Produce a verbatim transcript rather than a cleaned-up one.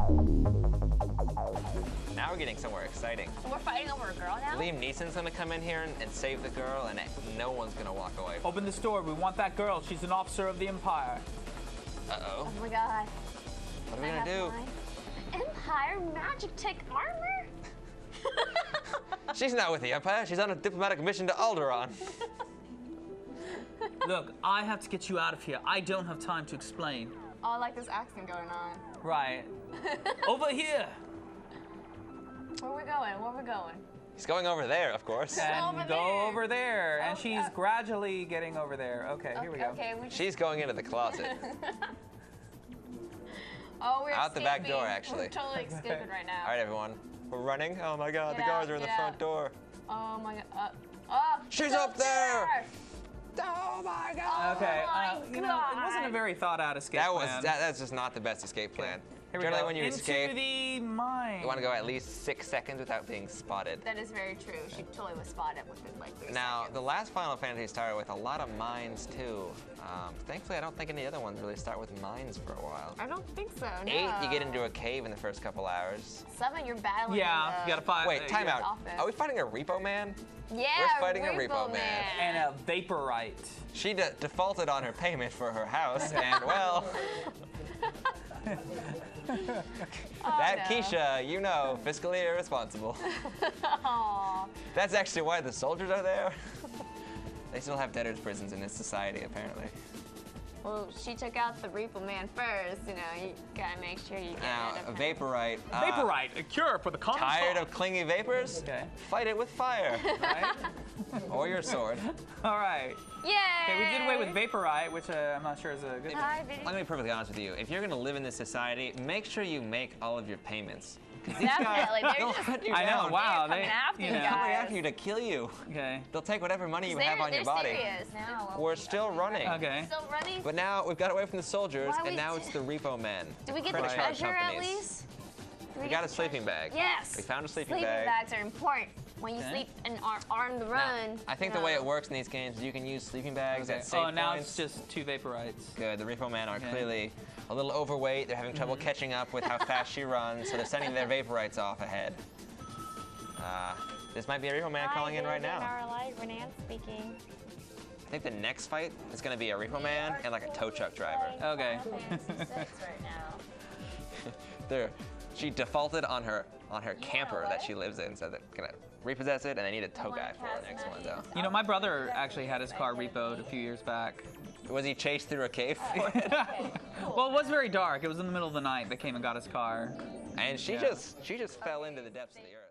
Now we're getting somewhere exciting. So we're fighting over a girl now? Liam Neeson's gonna come in here and, and save the girl, and no one's gonna walk away. Open this door. We want that girl. She's an officer of the Empire. Uh-oh. Oh my god. What are we I gonna do? Mine? Empire magic tech armor? She's not with the Empire. She's on a diplomatic mission to Alderaan. Look, I have to get you out of here. I don't have time to explain. Oh, I like this accent going on. Right. Over here. Where are we going? Where are we going? He's going over there, of course. And over go there. over there. And Oh, she's uh, gradually getting over there. Okay, here we go. Okay, we just... She's going into the closet. Oh, we're Out the back escaping. door, actually. We're totally escaping right now. All right, everyone. We're running. Oh my God, Get the guards out, are in the get front out. door. Oh my god. Uh, oh, She's it's up there! there! Oh my God. Okay, Oh my uh, you know, it wasn't a God. very thought out escape That was plan. that, that's just not the best escape plan. Here we Generally, go. when you Into escape, the mine. you want to go at least six seconds without being spotted. That is very true. She totally was spotted within like three Now, seconds. the last Final Fantasy started with a lot of mines too. Um, thankfully, I don't think any other ones really start with mines for a while. I don't think so, no. Eight, you get into a cave in the first couple hours. Seven, you're battling Yeah, the... you gotta fight. Wait, uh, time yeah. out. Office. Are we fighting a Repo Man? Yeah, We're fighting a Repo, Repo Man. And a Vaporite. She de defaulted on her payment for her house, and well, that no. Keisha, you know, fiscally irresponsible. Aw. That's actually why the soldiers are there. They still have debtors' prisons in this society, apparently. Well, she took out the Repo Man first, you know, you gotta make sure you get Now, rid a of him. Vaporite. uh, Vaporite, a cure for the common Tired cold. of clingy vapors? Okay. Fight it with fire. Right? Or your sword. All right. Yay! Okay, we did away with Vaporite, which uh, I'm not sure is a good thing. Hi, video. Let me be perfectly honest with you. If you're gonna live in this society, make sure you make all of your payments. 'Cause these guys, Definitely, they're they'll just- hunt you I know, down. wow. They're They, coming after you you know. guys. Coming after you to kill you. Okay. They'll take whatever money you They're, have on they're your body. serious now. We're still running. Okay. Still running? But now we've got away from the soldiers, Why and we now d- it's the Repo Men. Did we get Credit the card treasure at companies. least? Did We get got a the sleeping treasure? bag. Yes! We found a sleeping Sleeping bag. bags are important when you Okay. sleep and are on the Now, run. I think you the way know. it works in these games is you can use sleeping bags Okay. at safe Oh, now points. it's just two Vaporites. Good. The Repo Men are Okay. clearly a little overweight. They're having trouble catching up with how fast she runs, so they're sending their Vaporites off ahead. Uh, this might be a Repo Man calling in right now. Renan speaking. I think the next fight is going to be a Repo Man and like a tow truck driver. Okay. right now. They're, she defaulted on her on her camper that she lives in, so they're gonna repossess it, and they need a tow guy for the next one, though. You know, my brother actually had his car repoed a few years back. Was he chased through a cave for it? Well, it was very dark. It was in the middle of the night. They came and got his car. And she Yeah. just she just fell into the depths of the earth.